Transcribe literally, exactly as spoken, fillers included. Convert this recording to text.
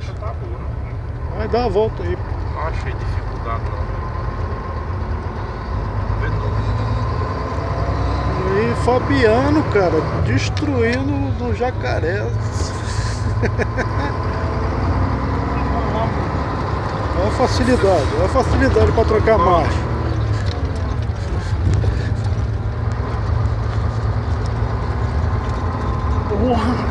marcha tá boa, não? Vai dar a volta aí. Não achei dificuldade não. E Fabiano, cara, destruindo no Jacaré. Olha a facilidade, olha a facilidade para trocar marcha. Porra!